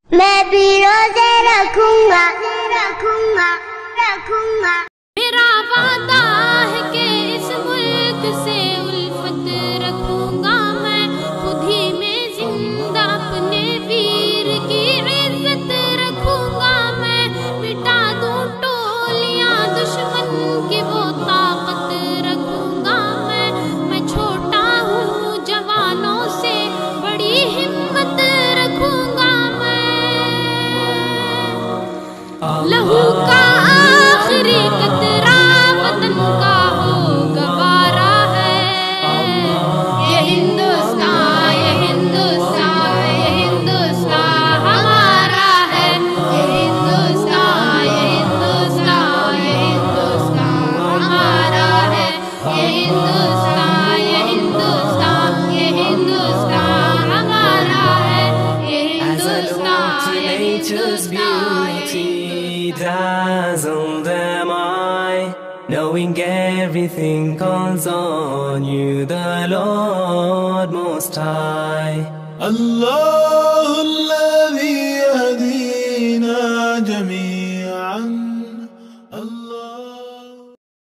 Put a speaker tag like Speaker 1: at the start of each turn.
Speaker 1: मैं भी रोजे रखूंगा, रखूंगा, रखूंगा।
Speaker 2: मेरा वादा है कि इस मुल्क से उल्फत रखूंगा मैं, खुद ही में जिंदा अपने वीर की इज्जत रखूंगा मैं। मिटा दूं टोलियां दुश्मन की वो ताकत रखूंगा मैं छोटा हूँ जवानों से बड़ी हिम्मत रखूंगा मैं। लहू का आखिरी कतरा वतन का हो गवारा है। ये हिंदुस्तान, ये हिंदुस्तान, ये हिंदुस्तान हमारा है। ये हिंदुस्तान, ये हिंदुस्तान, ये हिंदुस्तान हमारा है। ये हिंदुस्तान, ये हिंदुस्तान, ये हिंदुस्तान हमारा है। ये हिंदुस्तान, ये Hindustan.
Speaker 3: Dazzled am I, knowing everything calls on you, the Lord Most High.
Speaker 4: Allah, Allah.